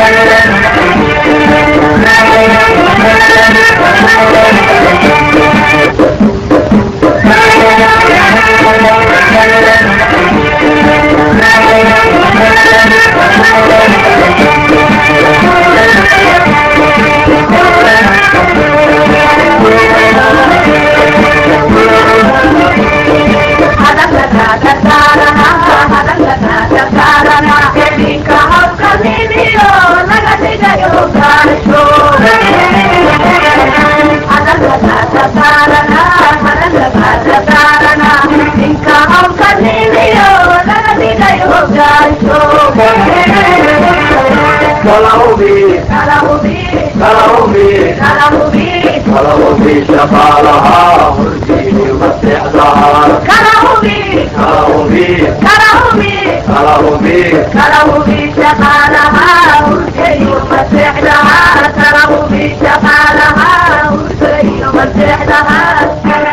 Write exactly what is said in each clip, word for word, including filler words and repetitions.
شفالها والدين ومسيحها كرهوا بي كرهوا بي كرهوا بي كرهوا بي كرهوا بي شفالها والدين ومسيحها كرهوا بي شفالها والدين ومسيحها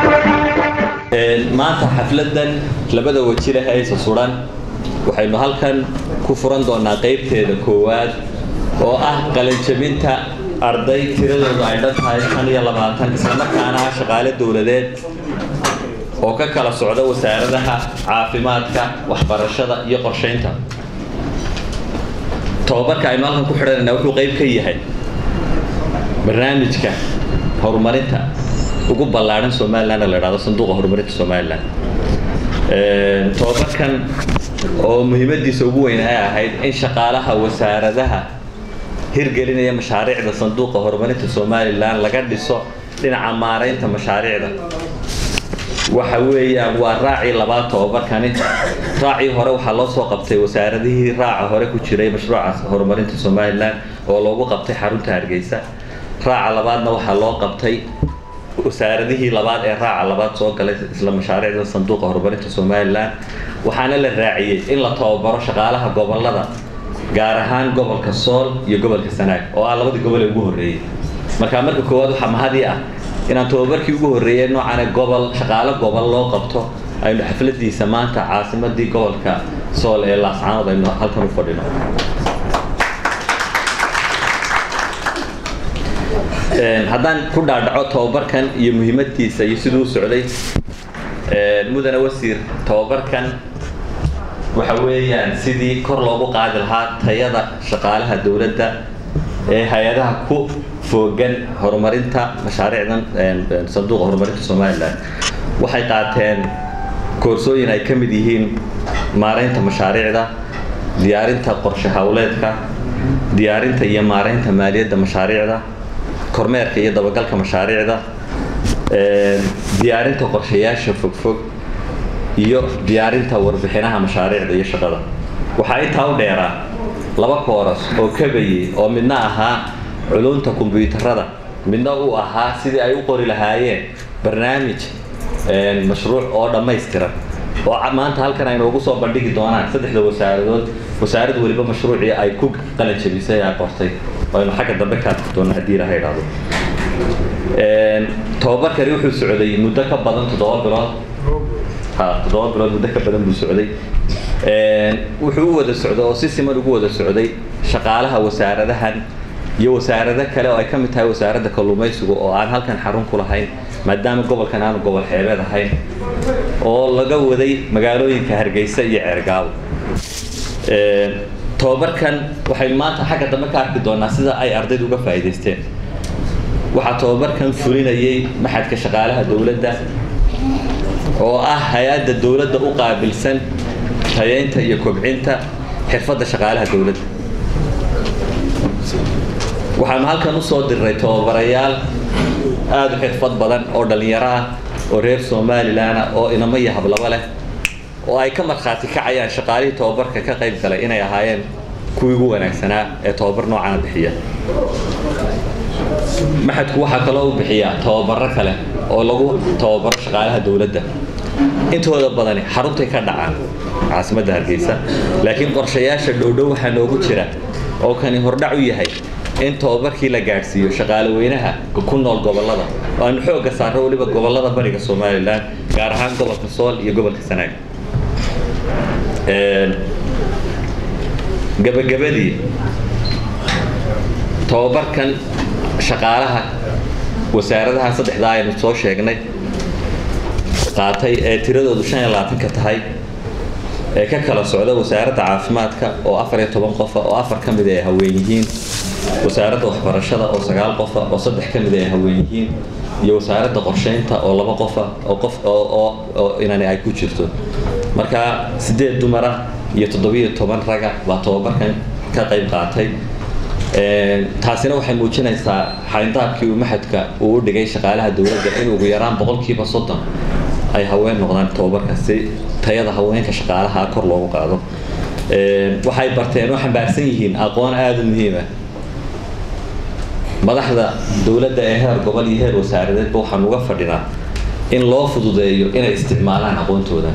maanta xafladan labada wajir ah ay suran waxaynu halkan ku furan doonaa qaybteeda koowaad oo ah qalin jabinta arday tiradoodu ay dhantahay shan iyo labaatan isla markaana shaqaale dawladeed oo ka kala socda wasaaradaha caafimaadka waxbarashada iyo qorsheynta tababarka aynu halkan ku xidhanayna wuxuu qayb ka yahay barnaamijka horumarinta ugu ballaaran Soomaaliland la yiraahdo sanduuqa horumarinta Soomaaliland ee tababarkan oo muhiimadiisa ugu weyn ay ahayd in shaqaalaha wasaaradaha hirgelinaya mashaariicda sanduuqa horumarinta Soomaaliland laga dhiso dhinaca maareynta mashaariicda waxa weeyaan waa raaci labaad tababarkani raaci hore waxa loo soo qabtay wasaaradihii raaca hore ku jiray mashruuca horumarinta Soomaaliland oo loogu qabtay xarunta Hargeysa raaca labaadna waxa loo qabtay wasaaradihii labaad ee raaca labaad soo galay isla mashaariicda sanduuqa horumarinta Soomaaliland waxaana la raaciyay in la tababaro shaqaalaha gobolada gaar ahaan gobolka Sool iyo gobolka Sanaag oo ah labadii gobol ee ugu horeeyay marka marka koowaad waxa mahadi ah in aan tababarkii ugu horeeyay noocan gobol shaqaale gobol loo qabto aynu xafladiisa maanta caasimadii gobolka Sool ee Laascaanood aynu halkan u fadhino een haddaan ku dhaadhaco tababarkan iyo muhiimadiisa iyo sidoo uu socday een mudane wasiir tababarkan waxa weeyaan sidii kor loogu qaadi lahaa tayada shaqaalaha dawladda ee hay'adaha ku foogan horumarinta mashaariicdan sanduuqa horumarinta Soomaaliland waxay qaateen koorsooyin ay ka mid yihiin maareynta mashaariicda diyaarinta qorshe hawleedka diyaarinta iyo maareynta maaliyadda mashaariicda kormeerka iyo dabagalka mashaariicda ee diyaarinta qorshayaasha fogfog iyo diyaarinta warbixinaha mashaariicda iyo shaqada waxa ay taa u dheeraa laba kooras oo kabayay oo midna ahaa culunta kombiyuutarada midna uu ahaa sidii ay u qori lahaayeen barnaamij ee mashruuc oo dhameystiran oo maanta halkan aynu ugu soo bandhigi doonaan saddexda wasaaradood wasaarad waliba mashruucii ay ku qalin jabisay ay qortay aynu xagga dambe ka doonaa hadii la hayraado een tababarkani wuxuu socday muddo ka badan toddoba bilood ha toddoba bilood muddo ka badan buu socday een wuxuu u wada socday oo si siman ugu wada socday shaqaalaha wasaaradahan iyo wasaarada kale oo ay ka mid tahay wasaaradda kalluumaysiga oo aan halkan xarun ku lahayn maadaama gobolkan aanu gobol xeebeed ahayn oo laga waday magaalooyinka Hargeysa iyo Ceergaabo ee tababarkan waxay maanta xagga dambe ka arki doonaa sida ay ardaydu uga faa'iideysteen waxa tababarkan fulinayay maxadka shaqaalaha dawladda oo ah hay'adda dawladda u qaabilsan tayeynta iyo kobcinta xirfadda shaqaalaha dawladda waxaan halkan u soo diray tababarayaal aad u xirfad badan oo dhalinyaro ah oo reer Soomaaliland oo inama iyo hablaba leh oo ay ka marxaati kacayaan shaqaalihii tababarka ka qayb galay inay ahaayeen kuwii ugu wanaagsanaa ee tababar noocan bixiya maxadku waxa kale oo bixiya tababaro kale oo lagu tababaro shaqaalaha dawladda intooda badan xaruntay ka dhacaan caasimadda Hargeysa laakiin qorshayaasha dhowdhow waxa noogu jira oo kani hordhac u yahay in tababarkii la gaarsiiyo shaqaale weynaha ku nool gobolada oo aan xoog saaro waliba gobolada bariga Soomaaliland gaar ahaan gobolka Sool iyo gobolka Sanaag ee gabagabadii tababarkan shaqaalaha wasaaradaha saddexda aynu soo sheegnay qaatay ee tiradoodu shan iyo labaatan ka tahay ee ka kala socda wasaaradda caafimaadka oo afar iyo toban qof oo afar ka mid ah haween yihiin wasaaradda waxbarashada oo sagaal qof oo saddex ka mid ah haween yihiin iyo wasaaradda qorsheynta oo laba qof oo qof oo oo inani ay ku jirto marka sideed dumar iyo toddoba iyo toban rag baa tababarkan ka qayb qaatay ee taasina waxay muujinaysaa xayndaabkii uu maxadka uu dhigay shaqaalaha dawladda in ugu yaraan boqolkiiba soddon ay haween noqdaan tababarkaasi tayada haweenka shaqaalaha kor loogu qaado ee waxay barteen oo xambaarsan yihiin aqoon aad u muhiim ah madaxda dawladda ee heer gobol iyo heer wasaaradeed waxaan uga fadhinaa in loo fududeeyo inay isticmaalaan aqoontooda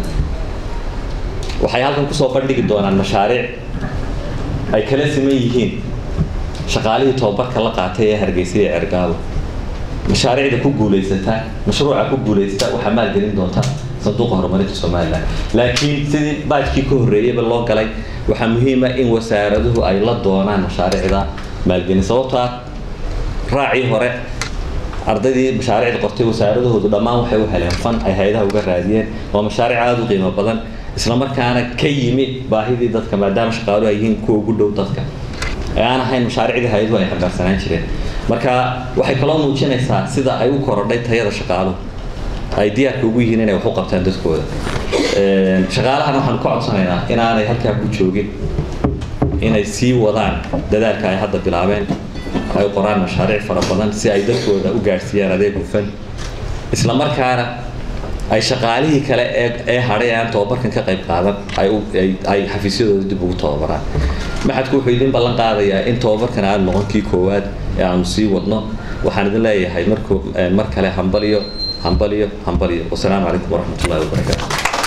waxay halkan ku soo bandhigi doonaan mashaariic ay kala siman yihiin shaqaalihii tababarka la qaatay ee Hargeysa ee Cergaabo mashaariicda ku guuleysata mashruuca ku guuleysta waxa maalgelin doonta sanduuqa horumarinta Soomaaliland laakiin sidii baadkii ka horeeyay loo galay waxa muhiim ah in wasaaraduhu ay la doonaan mashaariicda maalgelin sababtoo ah raaci hore ardaydii mashaariicda qortay wasaaradahoodu dhammaan waxay u heleen fan ay hay'adaha uga raadiyeen oo mashaariic aad u qiimo badan isla markaana ka yimi baahidii dadka maadaama shaqaaluhu ay yihiin kuwa ugu dhow dadka aan ahayn mashaariicda hay'aduhu ay xambaarsanaan jireen marka waxay kaloo muujinaysaa sida ay u korodhay tayada shaqaaluhu ay diyaarka ugu yihiin inay wax u qabtaan dadkooda ee shaqaalahan waxaan ka codsanaynaa inaanay halkaa ku joogin inay sii wadaan dadaalka ay hadda bilaabeen ay qoraan mashaariic fara badan si ay dadkooda u gaarsiiyaan adeeg hufan isla markaana ay shaqaalihii kale ee ee haray aan tababarkan ka qayb qaadan ay ay xafiisyadooda dib ugu tababaraan maxadku wuxuu idin ballan qaadayaa in tababarkan aad noqonkii koowaad ee aanu sii wadno waxaan idin leeyahay markuu mar kale hambaliyo hambaliyo hambaliyo wassalaamu calaykum waraxmatullaahi wabarakaatuh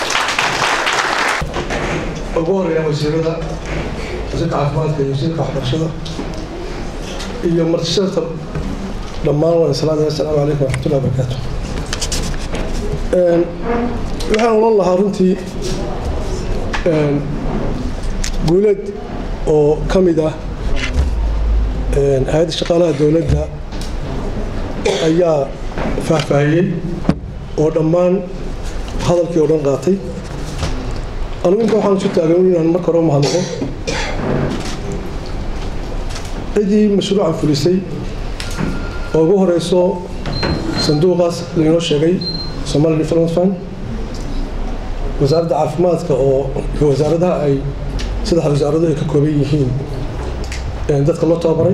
ugu horeeya wasiirada wasiirka caafimaadka iyo wasiirka waxbarashada iyo martisharta dhammaan waan salaam assalaamu calaykum waraxmatullaahi wabarakaatuh een waxaan oran lahaa runtii een guulad oo ka mid ah een hay'adda shaqaalaha dawladda ayaa faahfaahiyey oo dhammaan hadalkii oo dhan qaatay anigu inta waxaan isu taagan inaan marka hore mahadnaqo cidii mashruucan fulisay oo ugu horeyso sanduuqaas laynoo sheegay Somali Development Fund wasaaradda caafimaadka oo wasaaradaha ay saddex wasaarado ay ka kooban yihiin ee dadka loo tababaray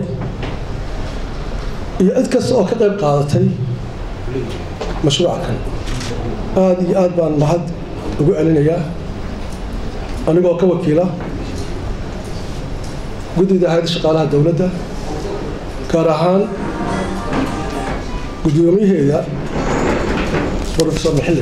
iyo cid kasta oo ka qayb qaadatay mashruucan aad iyo aad baan mahad ugu celinayaa anigoo ka wakiila guddiga hay'adda shaqaalaha dawladda gaar ahaan gudoomiyaheeda Professor Maxille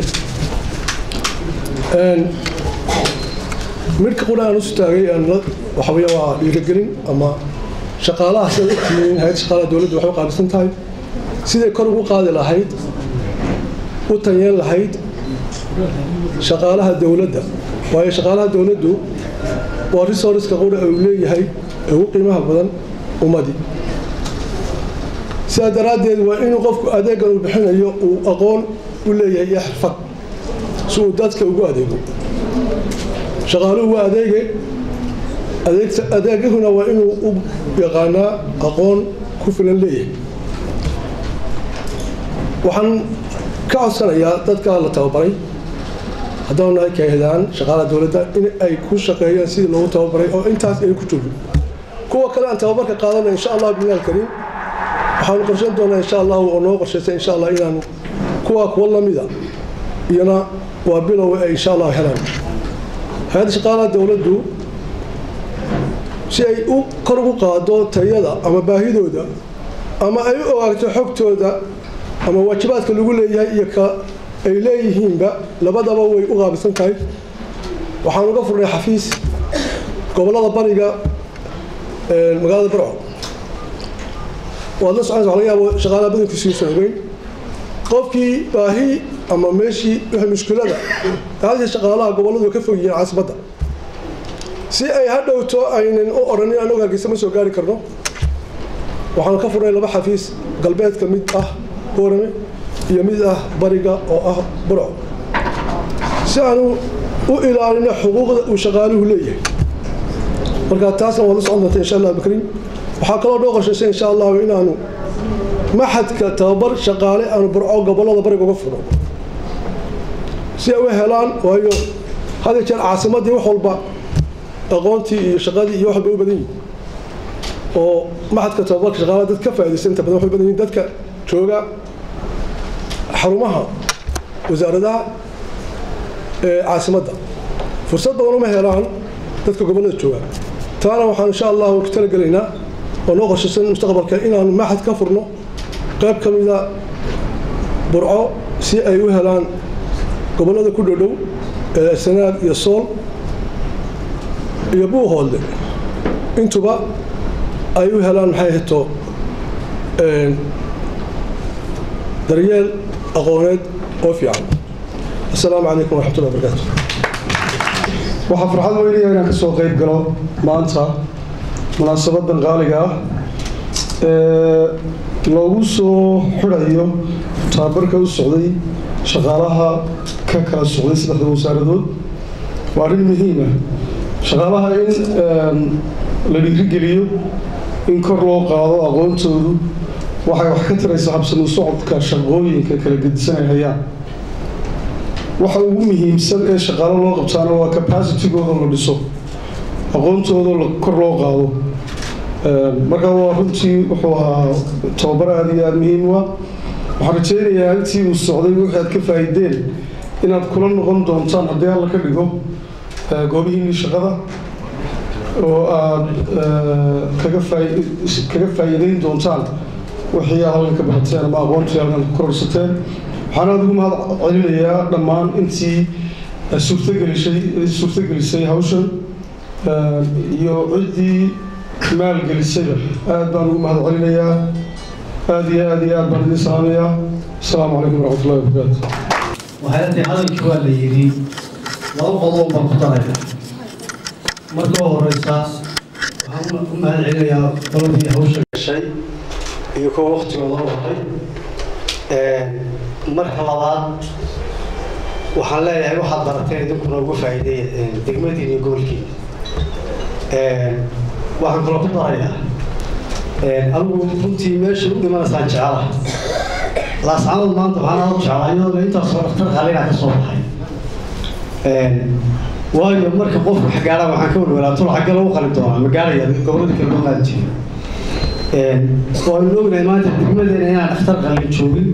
een marka qodaan u istaagay aan waxa weeye waa dhiirigelin ama shaqaalaha sida u tihiin hay'adda shaqaalaha dawladda waxay u qaabsan tahay sidii kor ugu qaadi lahayd u tayeen lahayd shaqaalaha dawladda waayo shaqaalaha dawladdu waa resource-ka qodha uu leeyahay ee ugu qiimaha badan ummadii sidaa daraaddeed waa inuu qofku adeeggan uu bixinayo uu aqoon u leeyahay iyo xirfad si uu dadka ugu adeego shaqaaluhu waa adeege adeegahuna waa inuu u yaqaanaa aqoon ku filan leeyahay waxaan ka codsanayaa dadka la tababaray haddaan nahay kaahidaan shaqaalaha dawladda in ay ku shaqeeyaan sidii loogu tababaray oo intaas ay ku joogin kuwa kale aan tababarka qaadana insha allah bilaal kariim waxaan qorsheyn doonaa insha allah oo noo qorsheysay insha allah inaan kuwa kuwa lamida iyana waa bilow ay insha allah helaan hay'adda shaqaalaha dawladdu si ay u kor ugu qaado tayada ama baahidooda ama ay u ogaato xogtooda ama waajibaadka lagu leeyahay iyo ka ay leeyihiinba labadaba way u qaabisan tahay waxaan uga furnay xafiis gobolada bariga ee magaalada Barco وهذا سؤال على يا شغالة بدن في سنوين قفكي باهي أما ماشي وهم مشكلة هذه الشغالة قبله كيف هي عصبة سي أي هذا وتو أين أورني أنا قاعد يسمى سو قاري كرنو waxaan ka furnay laba xafiis galbeedka mid ah Boorame iyo mid ah bariga oo ah Burco si aanu u ilaalino xuquuqda uu shaqaaluhu leeyahay marka taasna waa la socon doontaa insha Allah bakrin waxaa kaloo dhoo qorshaysay insha Allah inaanu maxadka tababar shaqaale aanu Burco gobolada bariga uga furno si ay u helaan waayo hada jeer caasimadii wax walba aqoontii iyo shaqadii iyo wax walba u badan yihiin oo maxadka tababarka shaqaalaha dad ka faa'iideysan inta badan waxay badan yihiin dadka jooga xarumaha wasaaradaha ee caasimadda fursad badan uma helaan dadka gobolada jooga taana waxaan insha Allah ku talagalaynaa oo noo qorshaysan mustaqbalka inaan maxad ka furno qayb ka mid ah Burco si ay u helaan gobolada ku dhow ee Sanaag iyo Sool iyo Buuhoolde intuba ay u helaan maxay hito een daryeel aqooneed oo fiican assalaamu calaykum waraxmatullahi wabarakaatuh waxaa farxad weyn inaan ka soo qayb galo maanta munaasabadan qaaliga ah ee loogu soo xidhayo tababarka u socday shaqaalaha ka kala socday saddexda wasaaradood waa arrin muhiim ah shaqaalaha in la dhiirigeliyo in kor loo qaado aqoontoodu waxay wax ka taraysaa habsami socodka shaqooyinka kala gedisan ay hayaan waxa ugu muhiimsan ee shaqaalo loo qabtaana waa capacity-gooda la dhiso aqoontooda kor loo qaado marka waa runtii wuxuu ahaa tababar aad iyo aad muhiim u ah waxaan rajaynayaa intii uu socday wixii aad ka faa'iideen inaad kula noqon doontaan haddii alla ka dhigo goobihiinii shaqada oo aad kaga kaga faa'iideyn doontaan wixii aad halkan ka barateen ama aqoontii halkan ku kororsateen waxaan aad ugu mahad celinayaa dhammaan intii suurtagelisay suurtagelisay hawshan iyo ciddii maalgelisayba aad baan ugu mahad celinayaa aad iyo aad iyo aad baan idin salaamayaa asalaamu calaykum waraxmatullahi wabarakaatu waxay tahay hadalkii waa la yidhi laba qodob baan ku daraya marka ugu horeysa waxaan u mahad celinayaa qoladii hawsha gashay iyo kuwa waqtigooda u waday marka labaad waxaan leeyahay waxaad barateen idinkuna ugu faa'iideeya degmadiina iyo gobolkiina waxaan kaloo ku darayaa anigu runtii meesha u dhimanaysaan jecelaha laascanood maanta waxaan aad u jeclaa iyadoo intaasoo dhaktar qalina ka soo baxay waayo marka qofku wax gaadhaan waxaan ka walwalaa tul xagga lagu qalin doonaa ma gaadhaya gobolada kale loo qaadi jiro waanu ognahay maanta degmadeena inaan dhakhtar qalin joogin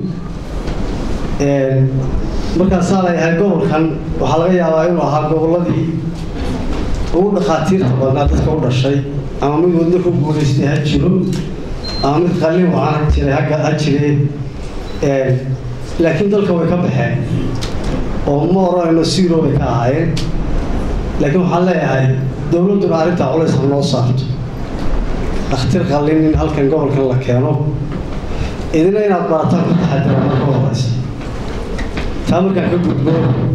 markaasaa leeyahay gobolkan waxaa laga yaabaa inuu ahaa goboladii ugu dhakhaatiirta badnaa dadka u dhashay ama mid wadno ku guulaystay ha jiro ama mid qalin wacan jiray hagga ha jiree laakiin dalka way ka baxeen oo ma oranayno zero bay ka ahaayeen laakiin waxaan leeyahay dowladduna arrintaa culays ha noo saarto dhakhtar qalin in halkan gobolkan la keeno idina inaad barataan ku taxadira marka horeysa taa markaan ka gudbo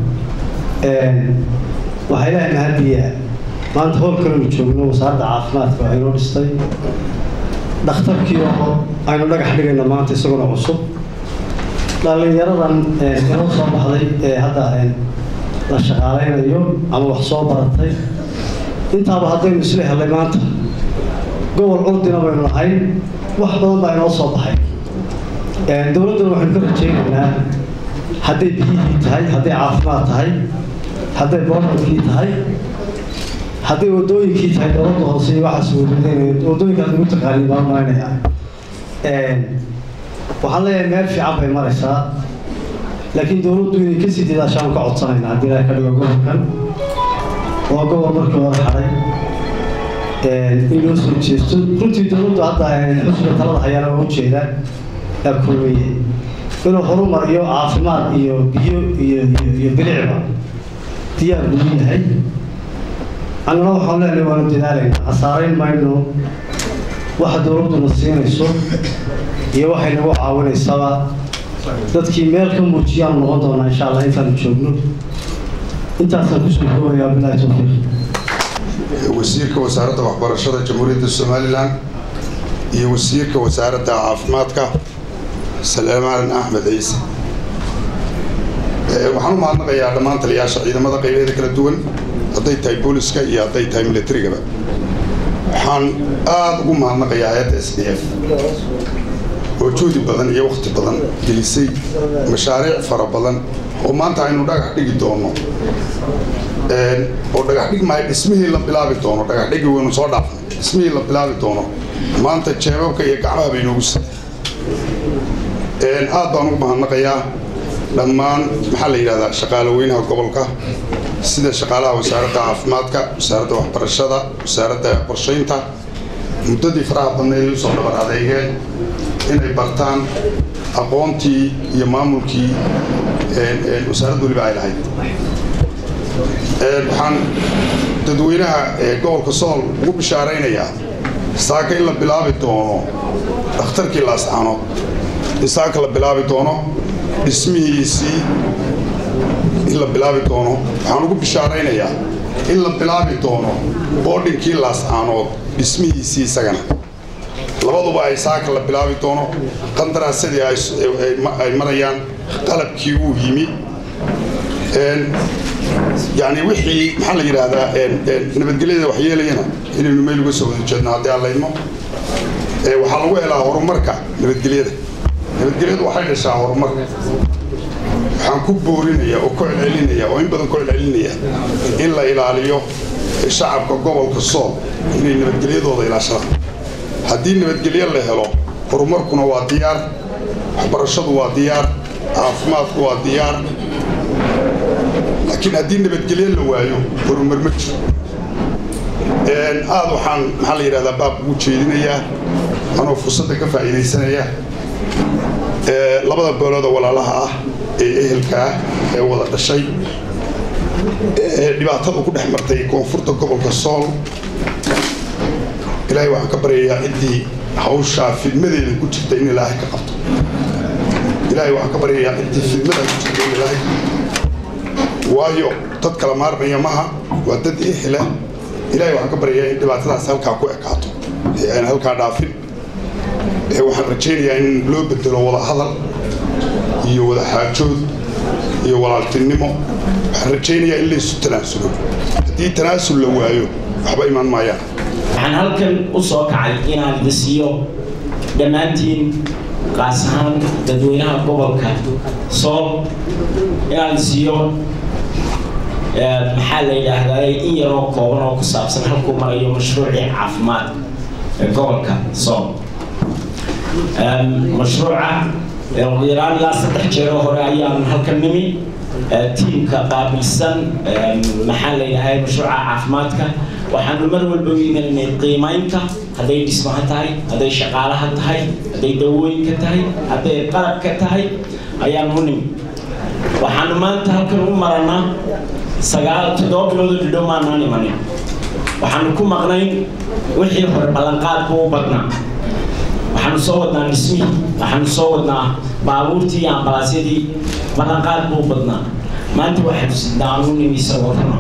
waxaa ilaahay mahadiyaa maanta howl kalenu joogno wasaaradda caafimaadka waa inoo dhistay dhakhtarkii oo aynu dhagax dhigayno maanta isaguna cusub dhallinyaradan inoo soo baxday ee hadda la shaqaaleynayo ama wax soo baratay intaaba haddaynu isla helay maanta gobol curdina baynu nahay wax badan baa inoo soo baxay dowladduna waxaynu ka rajaynaynaa hadday biyihii tahay hadday caafimaad tahay hadday boordarkii tahay hadday wadooyinkii tahay dowladda hoose iyo waxaas wadadeen wadooyinkaas ugu taqaaniin baan malaynayaa waxaan leeyahay meel fiican bay maraysaa laakiin dowladdu inay kasii dadaashaan ka codsanaynaa haddii ilaahay ka dhigo gobolkan waa gobol markii hore xadhay in loo soo jeesto runtii dowladdu hadda xusbiga talada hayaana waa ujeeda yaa kulmiye inuu horumariyo caafimaad iyo biyo iyo iyo bilicba diyaar buu yahay annana waxaan leenahay waanu dadaalaynaa hasaarayn mayno waxa dowladduna siinayso iyo waxay nagu caawinaysaba dadkii meel ka muujiyaan noqon doonaa insha allah intaanu joogno intaasaan kusoo koobayaa bilaahi tawfiiq wasiirka wasaaradda waxbarashada jamhuuriyadda somalilan iyo wasiirka wasaaradda caafimaadka Salaamaan Axmed Ciise waxaan u mahadnaqayaa dhammaan taliyayaasha ciidamada qaybaheeda kala duwan hadday tahay booliska iyo hadday tahay militariga waxaan aad ugu mahadnaqayaa hay'adda S D F oo juhdi badan iyo waqti badan gelisay mashaariic fara badan oo maanta aynu dhagax dhigi doono ee oo dhagax dhig ma dhismihii la bilaabi doono dhagax dhigi waynu soo dhaafnay dhismihii la bilaabi doono maanta jeebabka iyo gacmaha bay noogu sii ee aad baan ugu mahadnaqayaa dhammaan maxaa la yiraahdaa shaqaalooyinka gobolka sida shaqaalaha wasaaradda caafimaadka wasaaradda waxbarashada wasaaradda qorsheynta muddadii faraha badneed ee soo dhabar adeegeen inay bartaan aqoontii iyo maamulkii ee wasaaraddu waliba ay lahayd ee waxaan dadweynaha ee gobolka Sool ugu bishaaraynayaa saaka in la bilaabi doono dhakhtarkii Laascaano saaka la bilaabi doono dhismihiisii in la bilaabi doono waxaan ugu bishaaraynayaa in la bilaabi doono boardingkii Laascaanood dhismihiisii isagana labaduba ay saaka la bilaabi doono qandaraasadii ay marayaan qalabkii uu yimi een yani wixii maxaa la yiraahdaa een nabadgelyada wax yeelayna inaynu meel uga soo wada jeedno haddii aan leeyno ee waxaa lagu helaa horumarka nabadgelyada nabadgelyadu waxay dhashaa horumarka waxaan ku boorinayaa oo ku celcelinayaa oo in badan ku celcelinaya in la ilaaliyo shacabka gobolka Sool inay nabadgelyadooda ilaashadaan haddii nabadgelyo la helo horumarkuna waa diyaar waxbarashadu waa diyaar caafimaadku waa diyaar laakiin haddii nabadgelyo la waayo horumar ma jiro een aad waxaan maxaa la yiraahdaa baab ugu jeedinayaa anoo fursadda ka faa'iideysanaya ee labada beelood walaalaha ah ee ehelka ah ee wada dhashay ee dhibaatada ku dhex martay koonfurta gobolka Sool ilaahay waxaan ka baryayaa intii hawsha fidmadeeda ku jirta in ilaahay ka qabto ilaahay waxaan ka baryayaa intii fidmada ku jirta in ilaahay waayo dad kala maarmaya maaha waa dad ehla ilaahay waxaan ka baryayaa in dhibaatadaas halkaa ku ekaato ee aan halkaa dhaafin ee waxaan rajaynayaa in loo bedelo wada hadal iyo wada xaajood iyo walaaltinimo waxaan rajaynayaa in la isu tanaasulo haddii tanaasul la waayo waxba imaan maayaan waxaan halkan u soo kacay inaan idisiiyo dhammaantiin qaas ahaan dadweynaha gobolka Sool inaan idisiiyo maxaa la yidhaahdaa in yaroo kooban oo ku saabsan halkuu marayo mashruucii caafimaad ee gobolka Sool mashruuca yaraan ilaa saddex jeer hore ayaan halkan nimi tiimka qaabilsan maxaa la yidhaahdaa mashruuca caafimaadka waxaanu mar walba weynaynay qiimaynta hadday dhismaha tahay hadday shaqaalaha tahay hadday dawooyinka tahay hadday qalabka tahay ayaan u nimi waxaanu maanta halkan u maranaa sagaal toddoba bilood dhidhow maanaan imanin waxaanu ku maqnayn wixii hore ballanqaad buu u badnaa waxaanu soo wadnaa dhismihii waxaanu soo wadnaa baabuurtii iyo ambalaasyadii ballanqaad buu u badnaa maanta waxaanu sidaan u nimi isagoo runa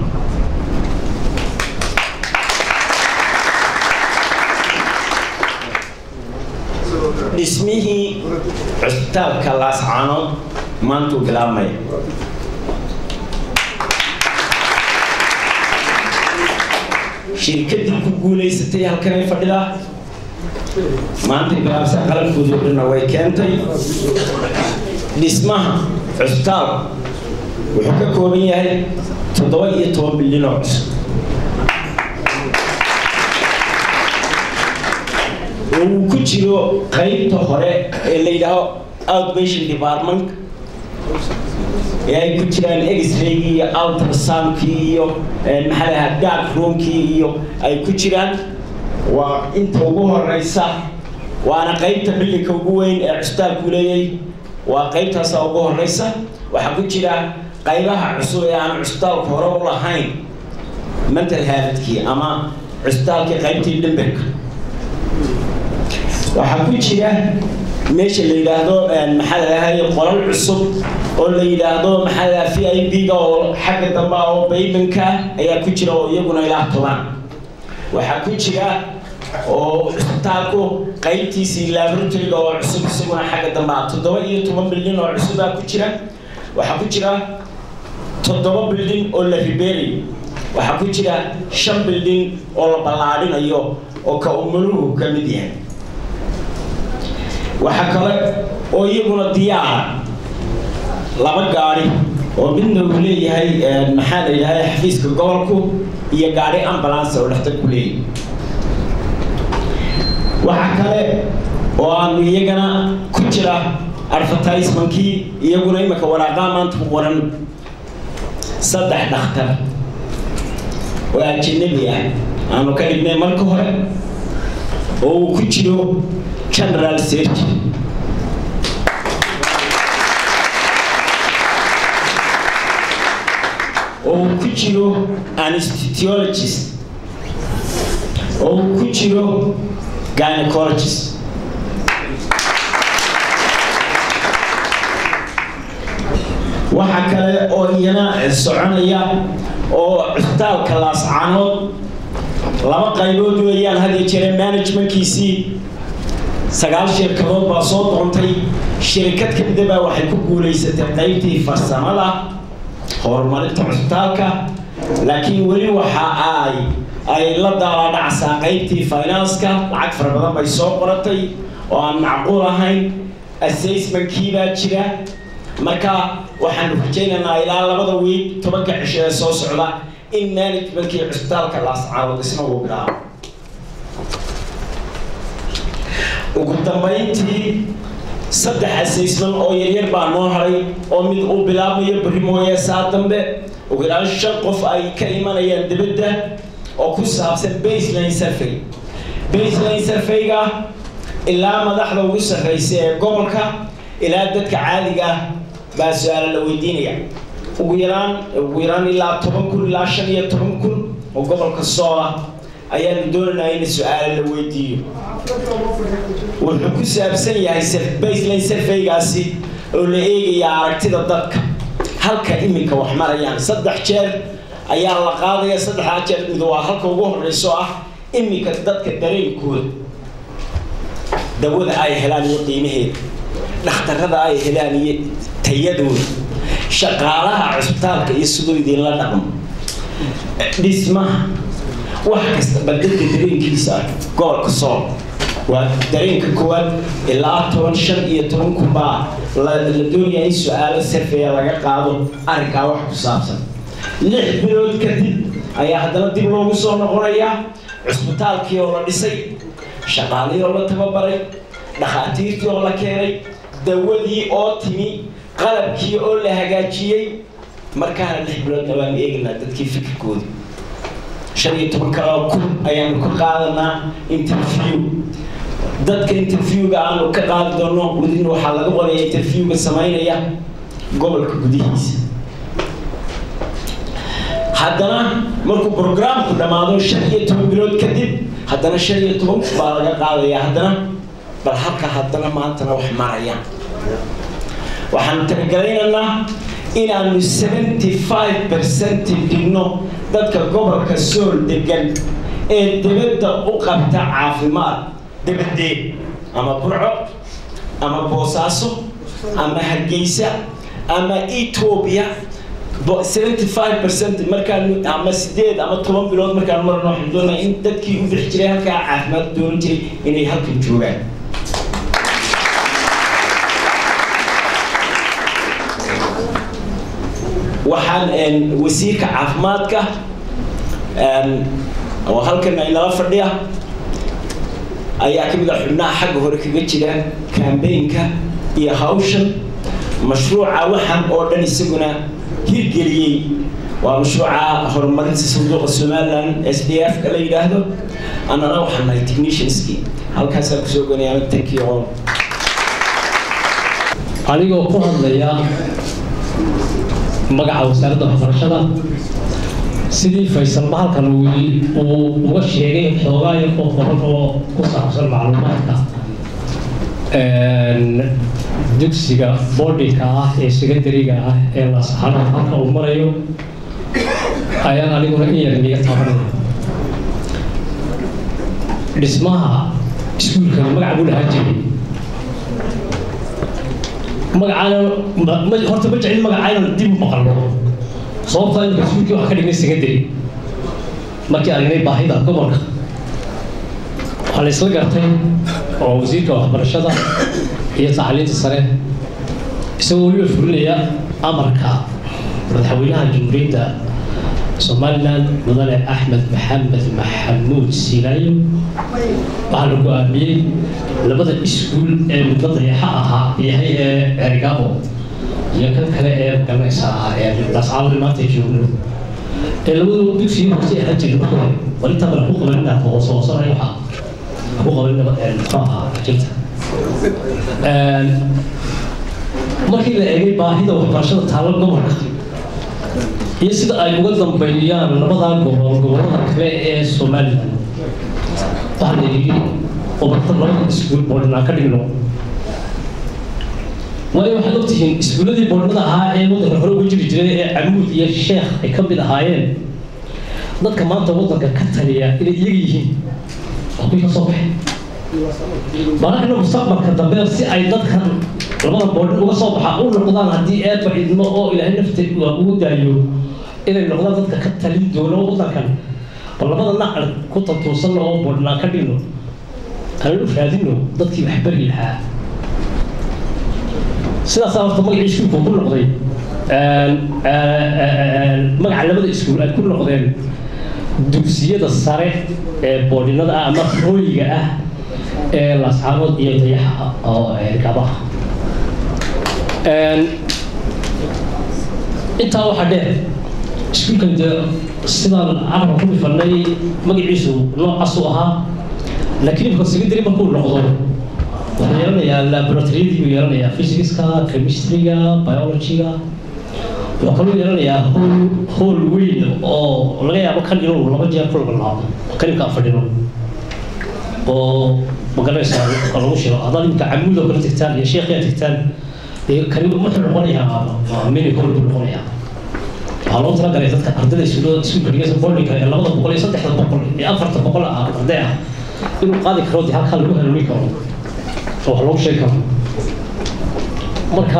dhismihii cusbitaalka Laascaanood maanta bilaabmay shirkadii ku guuleysatay halkan ay fadhidaa maanta bilaabsa qalabkooda dhan way keentay dhismaha cusbitaal wuxuu ka kooban yahay toddoba iyo toban bilyan oo cusub uu ku jiro qaybta hore ee la yidhaahdo outpatient department ee ay ku jiraan x-raygii iyo ultrasoundkii iyo maxaa la yidhahdaa dark roomkii iyo ay ku jiraan waa inta ugu horeysa waana qaybta bilinka ugu weyn ee cusbitaalku leeyahay waa qaybtaas ugu horeysa waxa ku jira qaybaha cusub ee aan cusbitaalku hore u lahayn mental healthkii ama cusbitaalkii qaybtii dhimbiga waxa ku jira meesha la yiraahdo maxaa la yiraahdaa qolal cusub oo la yiraahdo maxaa la V I P ga oo xagga dambe oo baybanka ayaa ku jira oo iyaguna ilaa toban waxa ku jira oo isbitaalku qaybtiisii laboratory-ga oo cusub isaguna xagga dambe toddoba iyo toban bilyan oo cusub ah ku jira waxaa ku jira toddoba bilyan oo la ribeeri waxaa ku jira shan bilyan oo la ballaadhinayo oo ka umuluhu ka mid yahay waxaa kale oo iyaguna diyaar laba gaari oo midna uu leeyahay maxaa la yidhahdaa xafiiska gobolku iyo gaari ambulance oo dhakhtar ku leeyahay waxa kale oo aan iyagana ku jira advertisement-kii iyaguna imika waraaqaa maanta ku qoran saddex dhakhtar oo ajnabi ah aanu ka dhignay marka hore oo uu ku jiro general surgery oo ku jiro anesthesiologist oo ku jiro gynecologist waxa kale oo iyana soconaya oo cisbitaalka Laascaanood laba qaybood weeyaan had iyo jeer managementkiisii sagaal shirkadood baa soo doontay shirkad ka mid ah waxay ku guuleysatay qaybtii farsamada horumarinta cisbitaalka laakiin weli waxa ay ay la daaladhacsaa qaybtii finance-ka lacag fara badan bay soo qoratay oo aan macquul ahayn assessment-kii baa jira marka waxaan rajaynaynaa ilaa labada week tobanka cisho ee soo socda in management-kii cisbitaalka Laascaanood isna uu bilaabo ugu dambeyntii saddex assessment oo yaryar baa noo haray oo mid uu bilaabayo berri mooye saa dambe ugu yaraan shan qof ay ka imanayaan dibadda oo ku saabsan baseline survey baseline survey-ga ilaa madaxda ugu sarreysa ee gobolka ilaa dadka caadiga ah baa su-aalo la weydiinaya ugu yaraan ugu yaraan ilaa toban kun ilaa shan iyo toban kun oo gobolka soo ah ayaanu doonaynaa in su-aalo la weydiiyo wuxuu ku saabsan yahay baseline survey-gaasi oo la eegaya aragtida dadka halka iminka wax marayaan saddex jeer ayaa la qaadaya saddexdaa jeer mid waa halka ugu horeyso ah iminka dadka dareenkooda dawada ay helaan iyo qiimaheeda dhakhtarrada ay helaan iyo tayadooda shaqaalaha cisbitaalka iyo sidoo idinla dhaqmo dhismaha wax kasta badalka dareenkiisa gobolka sool waa dareenka koowaad ilaa toban shan iyo toban kun baa la doonayaa in su-aalo survey laga qaado arrinkaa wax ku saabsan lix bilood kadib ayaa haddana dib loogu soo noqonayaa cisbitaalkii oo la dhisay shaqaalihii oo la tababaray dhakhaatiirtii oo la keenay dawadii oo timi qalabkii oo la hagaajiyey markaana lix biloodna waanu eegaynaa dadkii fikirkooda shan iyo toban kale oo kun ayaanu ka qaadanaa interview dadka interviewga aanu ka qaadi doono wadin waxaa laga qoraya interviewga samaynaya gobolka gudihiisa haddana markuu programku dhammaado shan iyo toban bilood kadib haddana shan iyo toban baa laga qaadaya haddana bal halka haddana maantana wax marayaan waxaanu talagaleynaynaa inaanu seventy five percent dhigno dadka gobolka sool degan ee dibadda u qabta caafimaad dabadeed ama burco ama boosaaso ama hargeysa ama Ethiopia seventy five percent markaan ama sideed ama toban bilood markaan marno waxaan doonayaa in dadkii u bixi jiray halkaa caafimaad dooran jiray inay halkan joogaan waxaan wasiirka caafimaadka oo halkan ay nala fadhiya ayaa kamid ah xubnaha xagga hore kaga jira campaign-ka iyo hawshan mashruuca waxaan oo dhan isaguna hirgeliyey waa mashruuca horumarinta sanduuqa Somaliland S D F ka la yiraahdo anana waxaan nahay technicianski halkaas aan kusoo go'nay thank you all anigoo ku hadlaya magaca wasaaradda waxbarashada sidii Faysal halkan uu uga sheegay xoogaa yar oo qoran oo ku saabsan macluumaadka dugsiga boardingka ah ee secondary-ga ah ee Laascaanood halka uu marayo ayaan aniguna in yar niga tabanaya dhismaha iskuulka magaca buu lahaa jiray magacaana horta ma jecel magacaana dib u maqalno sababta in iskuulkii wax ka dhignay secondary markii aragnay baahida gobolka waxaa la isla gartay oo wasiirka waxbarashada iyo tacliinta sare isagoo weliba fulinaya amarka madaxweynaha jamhuuriyadda Somaliland mudane Axmed Maxamed Maxamuud Siilaayo waxaa la go'aamiyey labada iskuul ee muddada yaxa ahaa yahay ee Erigabo iyo kan kale ee ganacsa ee dascaal maanta joogno ee labada dugsiyo hoose ee hajir markay walinta bal ku qabanaa hoos hoos ay waxa ku qabanaa ee faaha jirta ee markii la eegay baahida waxbarashada taalo gobolka iyo sida ay uga dambeeyaan labada gobol gobolada kale ee Soomaaliland waxaan leeyahay oo barta labada iskuul boodna ka dhigno way waxa loo tihiin iskuuladii boodnada ahaa ee waddanka hore uga jiri jiray ee Amuud iyo Sheekh ay ka mid ahaayeen dadka maanta waddanka ka taliya inay iyaga yihiin oo ku soo baxay barakna mustaqbalka dambe si ay dadkan labada boodn uga soo baxa oo noqdaan hadii ay bacidno oo ilaahay nafteedu ugu daayo inay noqdaan dadka ka talin doono waddankan bal labada nacad ku tantuusan oo boodna ka dhigno aan u raadino dadkii wax bari lahaa sidaas horta magaca iskuulku ku noqday magaca labada iskuul ay ku noqdeen dugsiyada sare ee boodinada ah ama hooyiga ah ee lascaanood iyo dayaxa oo gabaha intaa waxaa dheer iskuulkan sidaan carabka ku dhifannay magaciisu noocaas u ahaa laakiin marka secondary markuu noqdo wuxuu yeelanayaa laboratoryadii buu yeelanayaa physicska chemistryga biologyga wuxuu kaloo yeelanayaa hool weyn oo laga yaabo kan inuu laba jeer ku labanlaabo kalimka afadhino oo magalaysa lagu sheego haddaad imika camuud oo kala tagtaan iyo sheekhiya tagtaan كريم مثل الغنية مين يكون بالغنية على طول قال يتذكر أردنا يسولون يسولون كريم بقولي كلا الله بقولي صدق هذا بقولي أفرت بقولي أردنا إنه قاضي كرودي هل خلوه الميكرو أو هلو شيء كم مركا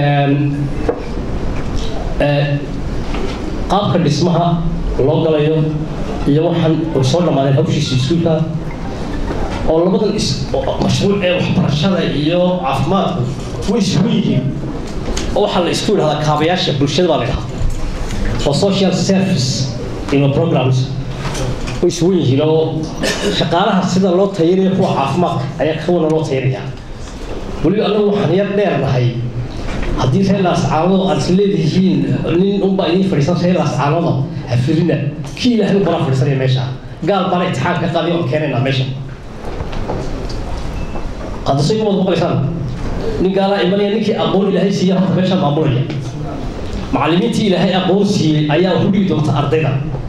قاب كان اسمها الله قال يوم يوحنا وصلنا مع الهوشي سيسولها أو لبضن مشروع وحبرشة يو عفمات ويسويه أو حل السكول هذا كابياش بروشة بالغة for social service in the programs ويسويه لو شغالها سيدا لو تيري هو عفمات أي كون لو تيري ولي الله حنير نير نهاي حديث هلا سعالو أرسلين لين أم بعدين فريسان هلا سعالو هفرنا كي له البرا فريسان ماشى قال برا اتحاد قال يوم كاننا ماشى هذا شيء موضوع فريسان نقال إيمانيا نكى أقول إلهي سياح ماشى معمولية معلميتي إلهي أقول سي أيا وحدي دوم تأرضنا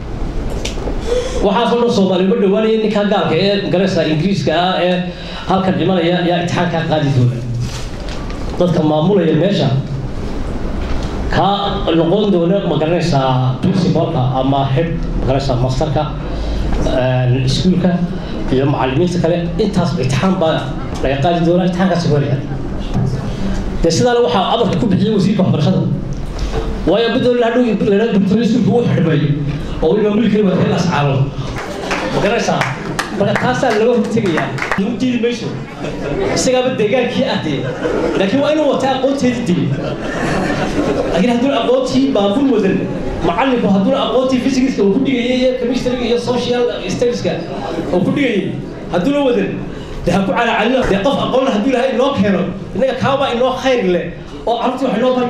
وحصل صوب اللي بدو واني نكى قال كه جلسة إنجليز كه هل كان إيمانيا يا يا اتحاد كقاضي دول ضد معمولية ماشى كا اللقون دول ما جلسة برينسيبال أما هيد جلسة ماستر كا السكول كا يوم معلميتي كله أنت اتحاد با لا يقاضي دول اتحاد كسبوريا بس هذا لو حا أبغى تكون بحجي وزير كهرباء ويا بدو لانو لانو دكتوريس بيقول حربي أو اللي مملك كلمة هلا سعره وكرسا بقى خاصة لو تيجي يمتي المشو استجاب الدجاج كي أهدي لكن وين هو تاع قوت هدي لكن هدول أقوتي بقول وزن معلم وهدول أقوتي فيزيكس وكل شيء كميستري هي سوشيال ستيلز كا وكل شيء هدول وزن ده على علم ده قف أقول هدول هاي نوك هنا إنك كاوبا إنه خير له أو عرفتي وحلو طيب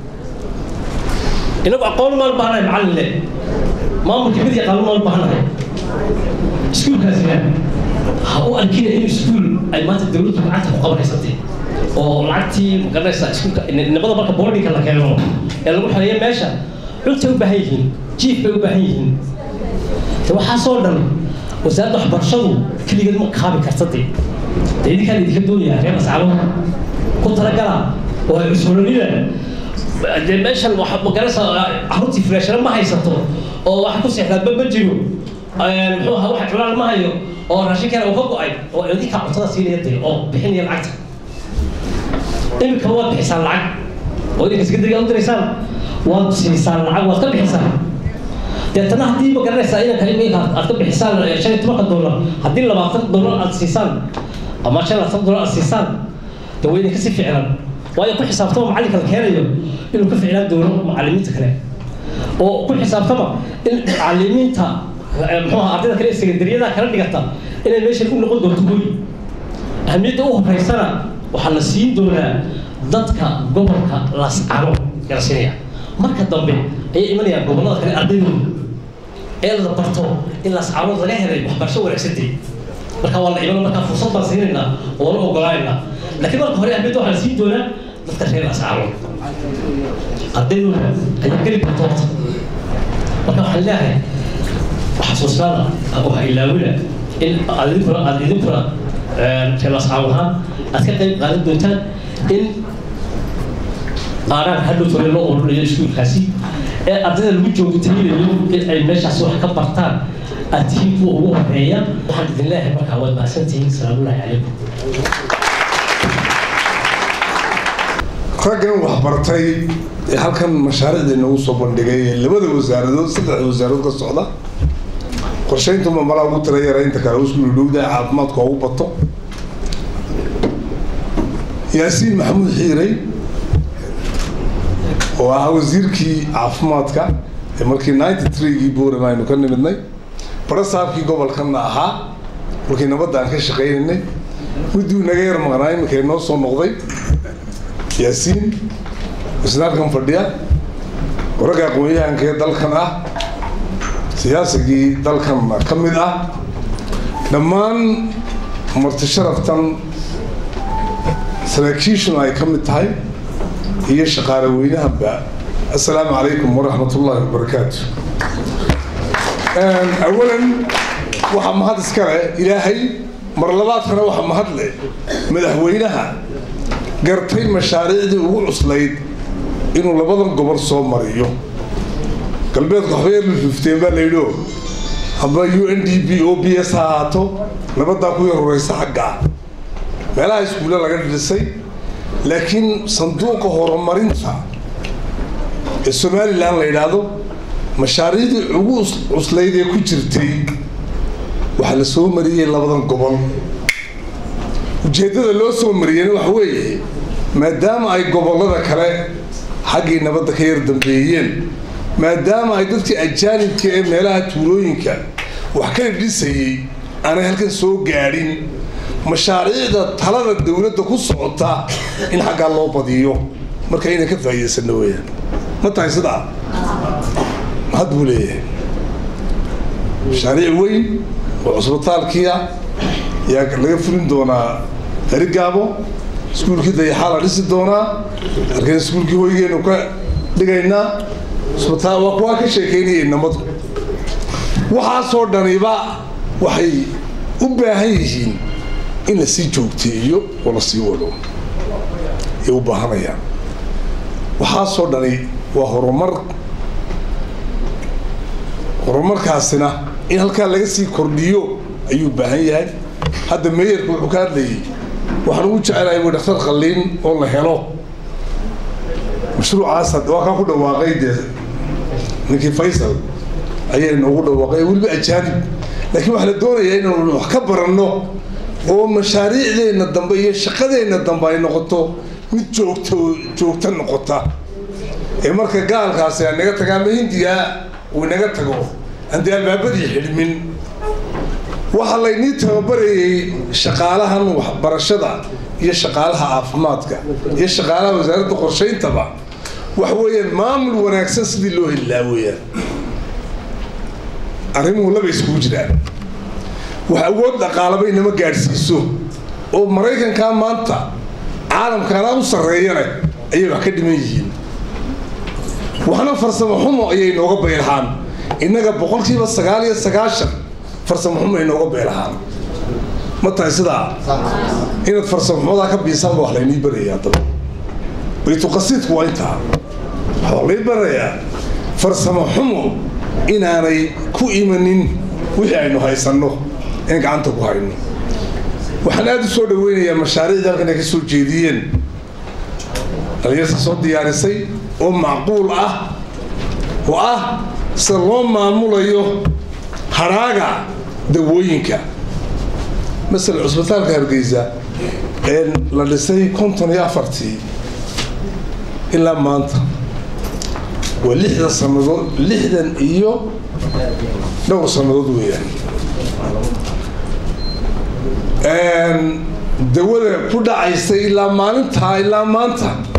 إنه أقول ما البحر معلم له ما ممكن بدي أقول ما البحر سكول كذا هو أكيد إنه سكول أي ما تدرون تبعته قبل حسابتي أو لعتي مقدسة سكول إن نبض برك بورني كلا كانوا يعني لو حاليا ماشى عدت بهيهن جيف بهيهن تو حصلنا وزاد حبرشوا كل يوم مكابي كرتدي تيجي كان يديك الدنيا غير مسعلهم كنت رجلا ويسولوني له ماشى الواحد مقرصة عروتي فريش ما هيسطو أو واحد كوسي إحنا بنجيبه محوها واحد ولا ما هيو oo raashinkan uu ka go'ay oo idinka cuntada siinayay oo bixinaya lacagta imika waa bixisaan lacag oo idinka iskadariga u diraysaan waad siisaan lacag waad ka bixisaan deetana haddii ma garanaysaa inanka imika aad ka bixisaan shan iyo tobanka doolar haddii labaatan doolar aad siisaan ama shan iyo labaatan doolar aad siisaan dee waa idinka si ficlan waayo ku xisaabtama macallinka la keenayo inuu ka ficlaan doono macallimiinta kale oo ku xisaabtama in macallimiinta muxuu ahaa ardayda kale sekandariyada kala dhigata inay meesha ku noqon doonto guri ahmiyadda u horeysana waxaa la siin doonaa dadka gobolka lascano garsinaya marka dambe ayay imanayaan gobollada kale ardaydooda ee la barto in lascano laga helay waxbarasho wanaagsantay marka waa la iman markaa fursad baan siinaynaa oo la ogolaanaynaa laakiin marka hore ahmiyadda waxaa la siin doonaa dadka reer lascano ardaydooda ayaa geli karta horta marka waxaan leeyahay xasuusnaada oo ilaawina in adinkuna aad idinkuna reer lascano ahaan aad ka qayb qaadan doontaan in qaaraan hadhow tore loo ururinayo iskuulkaasi ee ardayda lagu joogtaynayo in ay meeshaasi wax ka bartaan aad tihiin kuwa ugu horeeya waxaan idin leeyahay markaa waad mahadsantihiin salaamullaahi calaykum raggan wax bartay ee halkan mashaariicda inoogu soo bandhigay ee labada wasaaradood saddexda wasaaradood ka socda qorshaynta mamalaa ugu tira yaraynta kale iskuul dhowda caafimaadku ugu bato yaasiin maxamuud xiirey oo ahaa wasiirkii caafimaadka ee markii ninety three-gii boorama aynu ka nimidnay barasaabkii gobolkanna ahaa markii nabadda aan ka shaqaynaynay mudduu naga yar maqnaa iminka inoo soo noqday yaasiin isnaarkan fadhiya waragga aqoon-yahanka ee dalkan ah siyaasigii dalkanna ka mid ah dhammaan marti sharaftan saraakiishuna ay ka mid tahay iyo shaqaale weynahanba assalaamu calaykum waraxmatullaahi wabarakaatu awalan waxaa mahad iska leh ilaahay mar labaadkana waxaa mahad leh madaxweynaha gartay mashaariicdii ugu cuslayd inuu labadan gobol soo mariyo galbeedka waxbayar la xufteen baa layidhio amba u n d b o b s ha ahaato nabaddaa ku yar horeysa xaggaa meelaha iskuulle laga dhisay laakiin sanduuqa horumarinta ee somalilan la yidhaahdo mashaariicdii ugu cuslayd ee ku jirtay waxaa la soo mariyey labadan gobol ujeeddada loo soo mariyeyna waxa weeye maadaama ay gobollada kale xaggii nabadda ka yar dambeeyeen maadaama ay dadkii ajaanibka ee meelaha tuulooyinka wax kala dhisayey aanay halkan soo gaadhin mashaariicda talada dawladda ku socota in xaggaa loo badiyo marka inaan ka faa'iidaysano weeyaan ma tahay sidaa mahad buu leeyahay mashaariic weyn oo cusbitaalkiia yaa laga fulin doonaa harigaabo iskuulkii dayaxaa la dhisi doonaa halkan iskuulkii hoygeenu ka dhigaynaa cusbitaal waa kuwaa ka sheekeynayay nabadu waxaasoo dhaniba waxay u baahan yihiin in la sii joogteeyo oo la sii wado ay u baahanayaan waxaasoo dhani waa horumar horumarkaasina in halkaa laga sii kordhiyo ayuu baahan yahay hadda meeyarku wuxuu ka hadlayay waxaan ugu jecelahay way dhakhtar qalliin oo la helo mashruucaas waa kaa ku dhawaaqay dee ninkii faysal ayaa inoogu dhawaaqay weliba ajaanib laakiin waxaa la doonayaa inaanu wax ka baranno oo mashaariicdeenna dambe iyo shaqadeenna dambe ay noqoto mid joogto joogto noqota ee marka gaalkaasi aan naga taga ama hindiga uu naga tago aan dee albaabadii xidhmin waxaa laynii tababarayay shaqaalahan waxbarashada iyo shaqaalaha caafimaadka iyo shaqaalaha wasaaradda qorshayntaba waxa weeyaan maamul wanaagsan sidii loo heli lahaa weeyaan arrimuhu laba iskugu jiraan wax awood dhaqaalaba inama gaadhsiiso oo maraykankaa maanta caalamkaana u sarreeyana ayay wax ka dhiman yihiin waxna farsamo xumo ayay nooga beelahaan innaga boqolkiiba sagaal iyo sagaashan farsamo xumo ay nooga beelahaan ma tahay sidaa inaad farsamo xumadaa ka biisaanba wax laynii barayaa daba baytuqasiidku waa intaa waxaa lay barayaa farsamo xumo inaanay ku imanin wixii aynu haysanno in gacanta ku hayno waxaan aad u soo dhaweynayaa mashaariicda halkan ay ka soo jeediyeen dhalinyarta soo diyaarisay oo macquul ah oo ah sida loo maamulayo haraaga dawooyinka مثل عسبتال كهرجيزة إن للسي كنتم يافرتي إلا ما أنت واللحظة صمدوا لحظة إيو لو صمدوا يعني إن دولة كل عيسى إلا ما أنت إلا ما أنت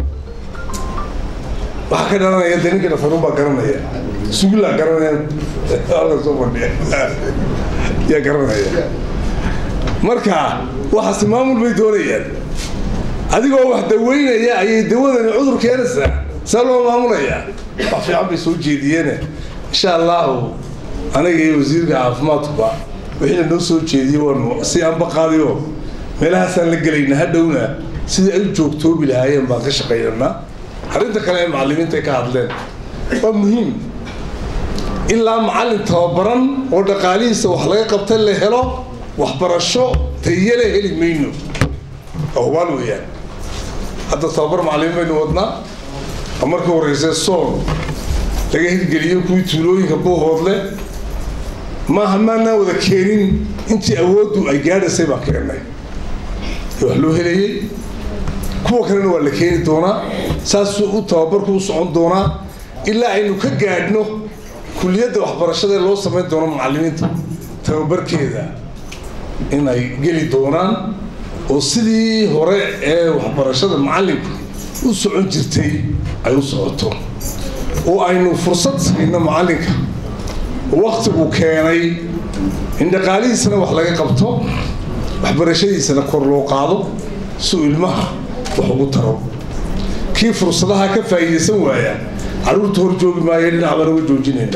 وهكذا أنا يدني كده فروبا كرنا يا سجلا كرنا الله سبحانه يا كرنا يا marka waxa maamul bay doonayaan adigoo wax daweynaya ay dawadani cudur keenaysa saloo maamulaya wax fiican bay soo jeediyeen insha Allah anaga iyo wasiirka caafimaadka wixii noo soo jeediyay si aan baqaadiyo meelahaas aan la galayna hadhowna sida ay joogto bilaayeen baan ka shaqeynaa arinta kale ee macallimiinta ka hadleen waa muhiim ilaa macallin tababaran oo dhaqaalihiisa wax laga qabtay la helo waxbarasho tayale heli mayno oo wal weeyaan hadda tababar macallimiin wadna marka horeysay soon laga hirgeliyo kuwii tuulooyinka boohoodle ma hamana wada keenin intii awoodu ay gaadhaysay baa keenay wax loo helayay kuwa kalena waa la keeni doonaa saas uu tababarku u socon doonaa ilaa aynu ka gaadhno kulliyadda waxbarashada loo sameyn doono macallimiinta tababarkeeda inay geli doonaan oo sidii hore ee waxbarashada macallinka u socon jirtay ay u socoto oo aynu fursad siino macallinka waqtigu keenay in dhaqaalihiisana wax laga qabto waxbarashadiisana kor loo qaado si ilmaha wax ugu taro kii fursadaha ka faa'iideysan waaya caruurta hor joogi maayo dhinac baan uga joojinayna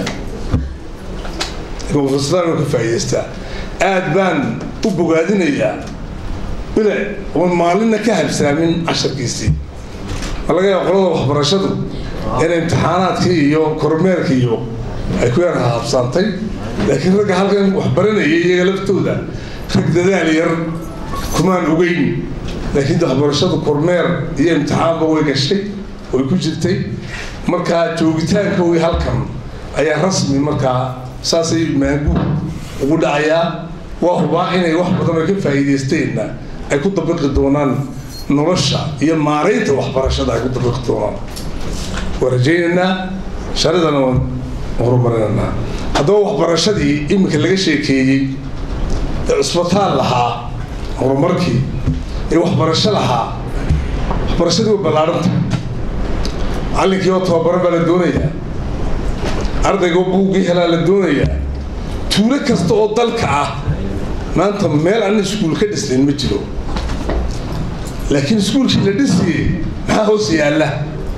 oo fursadaha ka faa'iideystaa aad baan u bogaadinayaa bila oo maalina ka habsaamin casharkiisii malaga qolada waxbarashadu in imtixaanaadkii iyo kormeerkii iyo ay ku yar habsaantay laakiin ragga halkan wax baranayay iyaga laftooda rag dadaal yar kumaan ogeyn laakiin waxbarashadu kormeer iyo imtixaanba way gashay way ku jirtay markaa joogitaanka way halkan ayaa rasmi markaa saasay maangu ugu dhacayaa waa hubaa inay wax badan ka faa'iideysteenna ay ku dabaqi doonaan nolosha iyo maareynta waxbarashada ay ku dabaqi doonaan warajeynana sharadana horumarinana haddaba waxbarashadii iminka laga sheekeeyey isbitaal lahaa horumarkii ee waxbarasho lahaa waxbarashadii waa ballaaranta macallinkii oo tababaran baa la doonayaa ardayga buuggii helaa la doonayaa tuulo kasta oo dalka ah maanta meel aan iskuul ka dhisnayn ma jiro laakiin iskuulkii la dhisiyey maxaa hoos yaalla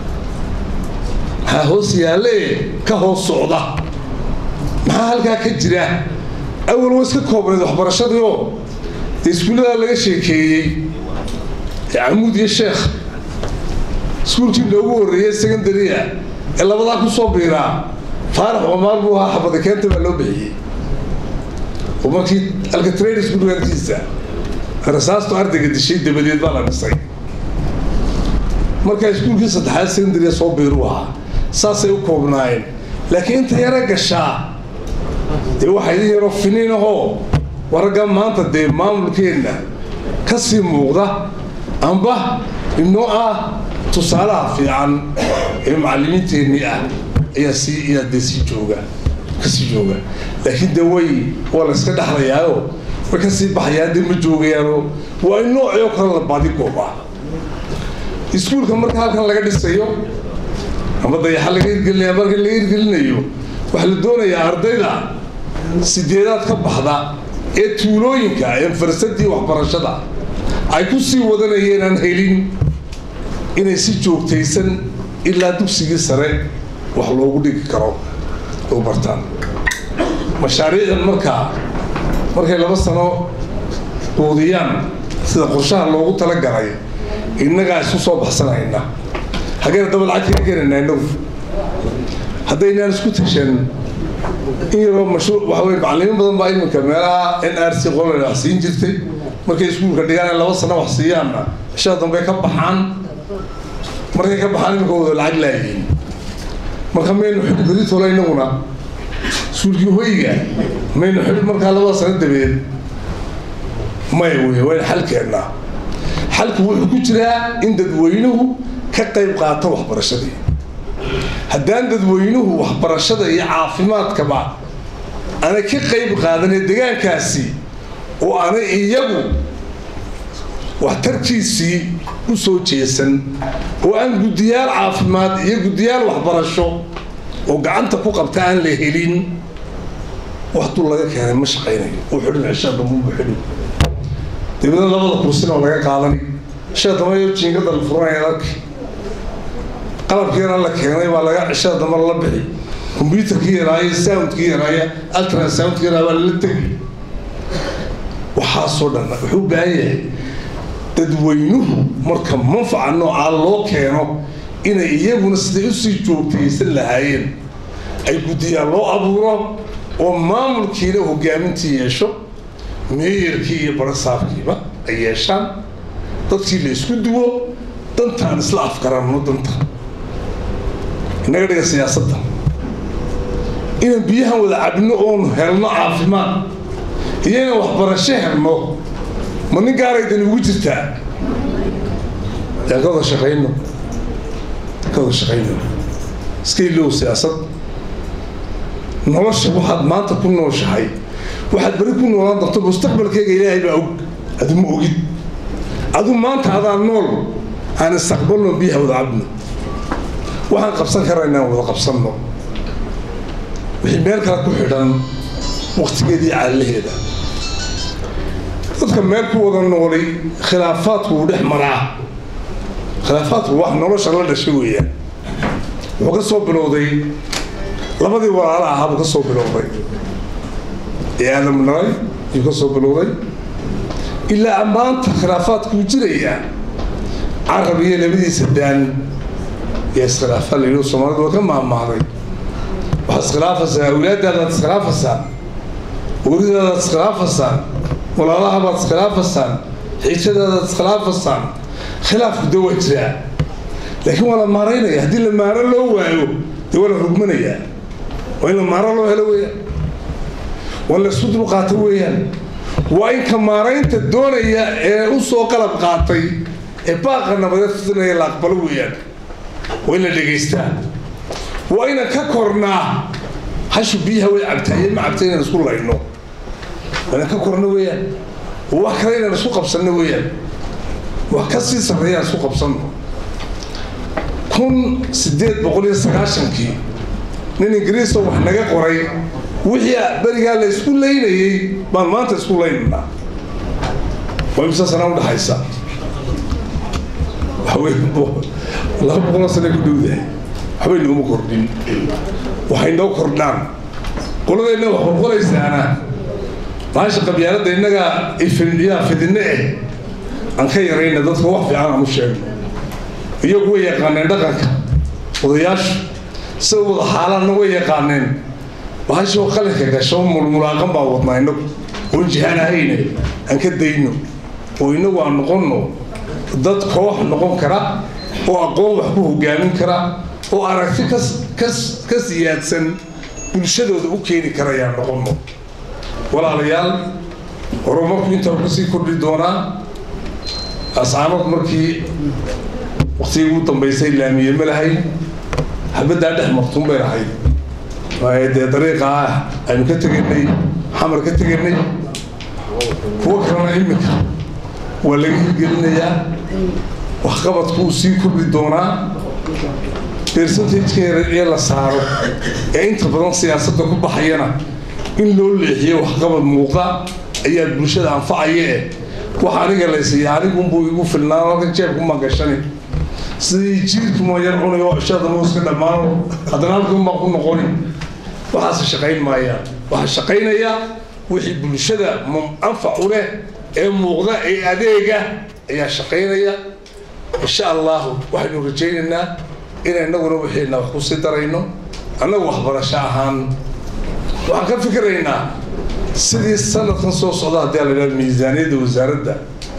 maxaa hoos yaalle ka hoos socda maxaa halkaa ka jira awal waa iska koobnayd waxbarashadii oo dee iskuulladaa laga sheekeeyey camuud iyo sheekh iskuulkii loogu horreeyey secondaria ee labadaa ku soo biiraa faarax cumar buu ahaa xabada keenta baa loo bixiyey oo markii alkatrade iskuulkaantiisa rasaastu ardayga dishay dabadeed baa la dhisay markaa iskuulkii saddexaad secondaria soo biiru ahaa saasay u koobnaayeen laakiin inta yara gashaa dee waxaa idin yaroo finiin ahoo waragga maanta dee maamulkeenna ka sii muuqda amba inoo ah tusaalaha fiican ee macallimiinteennii ah ayaa sii iyaa dee sii jooga ka sii jooga laakiin dee way waa la iska dhexlayaayo way ka sii baxayaan dee ma joogayaanoo waa in noocyo kale la baadi goobaa iskuulka marka halkan laga dhisayo ama dayaxa laga hirgelinaya marka laga hirgelinayo waxaa la doonayaa ardayda sideedaad ka baxda ee tuulooyinka ee farsadii waxbarashada ay ku sii wadanayeen aan helin inay si joogtaysan ilaa dugsigii sare wax loogu dhigi karo oo bartaan mashaariicdan markaa markay laba sano quudiyaan sida qorshaha loogu talagalay innagaa isu soo baxsanayna hageena daba lacag kaga keenayna inagu haddaynaan isku tashan iyo mashruuc waxa weeye macallimiin badan baa iminka meelaha N R C qolada wax siin jirtay markay iskuulka dhigaan laba sano wax siiyaanna isha dambe ka baxaan markay ka baxaan iminka wada lacag laayiin marka meel xid bari tolaynaguna suulkii hoyga meel xid marka laba sano dabeed may way way xalkeena xalku wuxuu ku jiraa in dadweynuhu ka qayb qaato waxbarashadii haddaan dadweynuhu waxbarashada iyo caafimaadkaba ana ka qayb qaadanay deegaankaasi oo ana iyagu waxtarkiisii u soo jeesan oo aan guddiyaal caafimaad iyo guddiyaal waxbarasho oo gacanta ku qabta aan la helin waxtu laga keenay ma shaqaynayo oo xidhin cishada muu xidhin dibadda labada kursina oo laga qaadanay cishada ma iyo jiingada la furanaya dadka qalabkeena la keenay baa laga cishada dama la bixi computerkii yaraayo soundkii yaraayo ultrasoundkii yaraayo la tagi waxaa soo dhan wuxuu baahan yahay dadweynuhu marka manfaca nooca loo keeno inay iyaguna siday u sii joogtaysan lahaayeen ay guddiyaa loo abuuro oo maamulkiina hogaamintii yeesho meeyarkii iyo barasaafkiiba ay yeeshaan dadkii la isku duwo dantaan isla afgaranno danta inaga dhiga siyaasadda inaan biyahan wada cabno oon helno caafimaad iyo inaan waxbarasho helno ma nin gaaraydan ugu jirtaa yaan ka wada shaqayno ka wada shaqayno iska ilow siyaasad nolosha waxaad maanta ku nooshahay waxaad bari ku noolaan doonto mustaqbalkeega ilaahay baa og adu ma ogid adu maanta adaa nool aan istaqbalno biyaha wada cabno waxaan qabsan karaa inaan wada qabsanno wixii meel kale ku xidhan waqtigeedii caalaheeda dadka meel ku wada noolay khilaafaadku uu dhex maraa khilaafaadku wax nolosha la dhashay weeyaan wuxuu ka soo bilowday labadii walaala ahaa buu ka soo bilowday ee aadam nalay ayuu ka soo bilowday ilaa maanta khilaafaadkuu jirayaa carab iyo labadiisa daan iyo iskhilaafa layidhi soomaalidu waa ka maahmaaday waxaad iskhilaafaysaa awlaadaadaad iskhilaafaysaa weridaadaad iskhilaafaysaa walaalaha baad iskhilaafasaan xiisadaadaad iskhilaafasaan khilaafku dee waa jiraa laakiin waa la maaraynaya haddii la maaro loo waayo dee waa la rugmanayaa waa in la maaro loo helo weeyaan waa la isku dulqaato weeyaan waa in ka maaraynta doonaya ee u soo qalab qaatay ee baaqa nabadeed tusinaya la aqbalo weeyaan waa in la dhegaystaa waa inaan ka kornaa hashu biyaha way cabtaa iyo ma cabta inaan isku layno وأنا كقرن ويا وأخرين أنا سوق بسنة ويا وكسي سريع سوق بسنة كون سديت بقولي سكاشن كي نين إنجليز وإحنا جا قري وهي برجال السكول لين يي ما ما أنت السكول لين لا ويمسا سنة وده حيسا حوي الله بقول سنة كدودة حوي نوم كردين وحين دو كردان قولوا إنه وحول إنسانا maasha qabyaaladda innaga ifindhiyaa fidinne eh aan ka yarayna dadka wax fiican aan u sheegno iyagu way yaqaaneen dhaqanka odayaashu sida wada xaalaanna way yaqaaneen bahashoo qalinka gasho mulmulaaqan baa wadnaa innagu oon jihaan ahayne aan ka dayno oo innagu aan noqonno dad koox noqon kara oo aqoon wax ku hogaamin kara oo aragti kas kas ka siyaadsan bulshadooda u keeni karayaan noqonno walaalayaal horumarku inta ku sii kordhi doonaa asxaabad markii waqtigii ugu dambaysay laamiye ma lahayn habaddaa dhex martuun bay lahayd waayo dee dariiqa ah aynu ka tegaynay xamar ka tegaynay kuwo kalena iminka waa laga hirgelinayaa waxqabadku uu sii kordhi doonaa percentage-ka yar ee la saaro ee inta badan siyaasadda ku baxayana in loo leexiyo waxqabad muuqa ayaa bulshada anfacaya eh waxa aniga la siiyay anigu buu igu filnaa halkan jeebku ma gashani sidii jiirku ma yar cunayo cishada mooska dhammaan haddana halkan ma ku noqoni waxaas shaqayn maayaan waxa shaqaynaya wixii bulshada anfac u leh ee muuqda ee adeega ayaa shaqaynaya insha Allah waxaynu rajaynaynaa inay naguna wixii wax ku sii darayno annagu waxbarasho ahaan waxaan ka fikiraynaa sidii sanadkan soo socda haddii la yidhahdo miisaaniyadda wasaaradda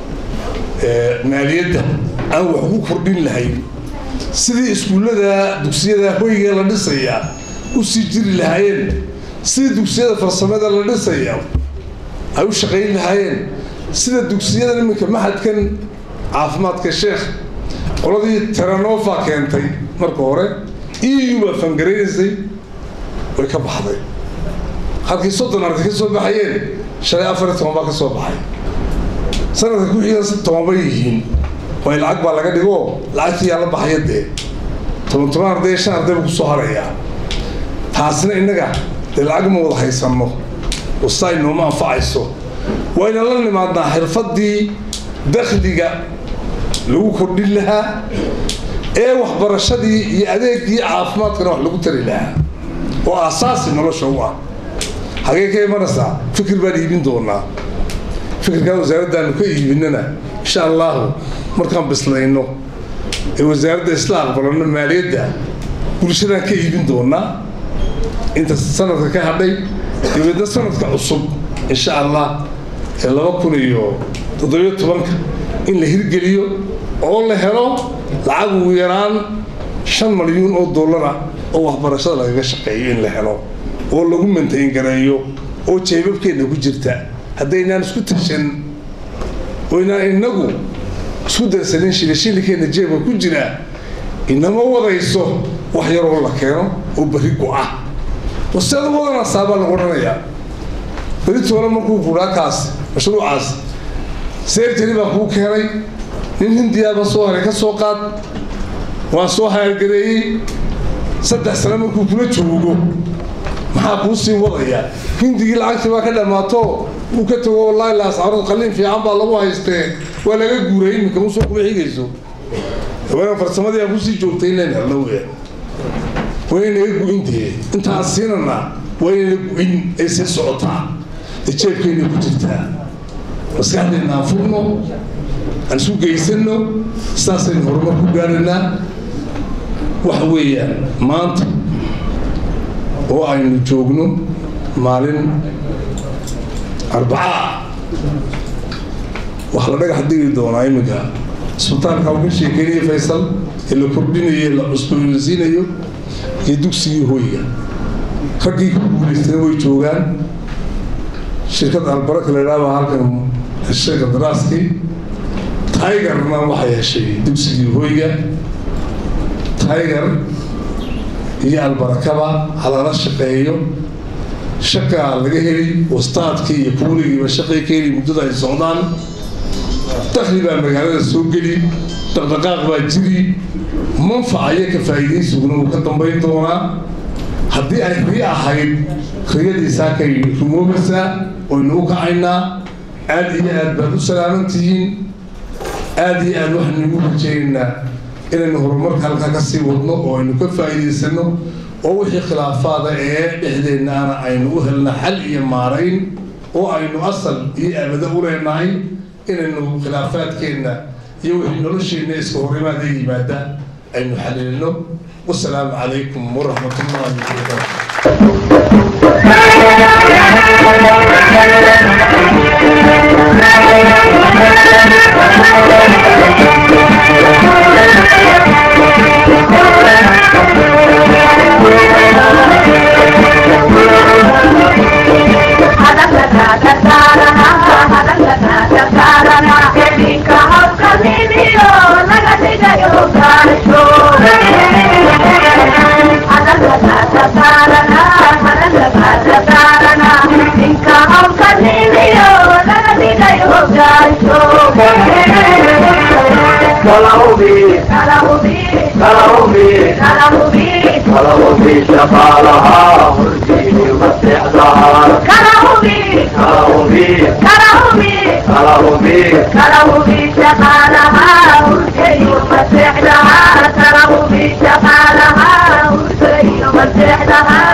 maaliyadda aan wax ku kordhin lahayn sidii iskuullada dugsiyada hoyga la dhisayaa u sii jiri lahaayeen sidii dugsiyada farsamada la dhisaya ay u shaqayn lahaayeen sida dugsiyada iminka maxadkan caafimaadka sheekh qoladii Terranova keentay marka hore E U baa fangaraysay way ka baxday halkii soddon arday ka soo baxayeen shalay afar iyo toban baa ka soo baxay sanadka ku xiga toban bay yihiin way lacag baa laga dhigo lacagtii la baxayade toban toban arday shan arday ku soo haraya taasina inaga de lacag ma wada haysano وصاي إنه ما فايسو وين الله ما ضاع الفضي دخلي لو كل لها إيه وحبر الشدي يأذيك يعافمات كنا وحلو تري لها وأساس إنه لا شو حقيقة ما نسا فكر بالي من دورنا فكر كانوا زيادة إنه كي مننا إن شاء الله مركب بسلينه وزارة الإسلام قالوا المالية ده كل شيء كي من دورنا أنت السنة كهذي يبدأ سنة كعصب إن شاء الله لما بكون يو تضيع تبانك إن الهرجليو أول هلا لعبوا ويران شن مليون أو دولار أو أخبار شغلة كشقيين لهلا والله هم من تين كرايو أو شيء بكين بوجرته هذين نسكت شن وإن إنجو سود سنين شيء شيء اللي كان جيبه كجرا إنما هو رئيسه وحير الله كانوا وبريقوا والسيد وضعنا الصعبة الغرنية بديت ولا مركو فراكاس مشروع عاس سير تريبا كو كهري نين هنديا بصوها لك السوقات وصوها القرية سدح سلام مركو كله تشوفه ما كوسي وضعيا هندي العكس ما كذا ما تو وكتو والله لا أسعار قليل في عم بالله ما يستاهل ولا جورين كم سوق بيجيزو وانا فرسمة دي أبوسي جوتين لنا اللوية وين يجوا إنتي أنت عسيرنا وين يجوا إن إيش صوتها تشوف كين يبتدئها بس كان نافورنا أنسو جيسنا ساسن هرمك كجارنا وحويا مانت هو عين جوجنو مالين أربعة وحلقة حدي يدون عيمك سلطان كوكب شيكيري فيصل اللي كردين يلا أسطوريين يو يدوسي هوية خدي كوليستوي جوجان شركة البركة اللي رابها هالكم الشركة دراستي تايجر ما وحيا شيء دوسي هوية تايجر هي البركة على رش قيو شكا لجهري وستات كي يقولي وشقي كي مدة السودان تقريبا مجال السوق لي تدقق بجري منفعة كفايدة سجنو كتم بيتونا هدي أي أحد خيال إساكي رموبسا ونوك عنا أدي أد بدو سلامتين أدي أد وحن نقول شيئنا إن الهرمات هلك كسي ودنا وإنه كفايدة سنو أو شيء خلافات إيه إحدىنا أنا عينو هلنا حل يمارين أو عينو أصل إيه أبدا وريناي إنه خلافات كنا يوحي نرشي الناس كهرما دي ماذا أن نحلله والسلام عليكم ورحمة الله وبركاته. كلاوبي كلاوبي كلاوبي كلاوبي كلاوبي شفالها ورجيني ومسعدها كلاوبي كلاوبي كلاوبي كلاوبي كلاوبي شفالها ورجيني ومسعدها كلاوبي شفالها ورجيني ومسعدها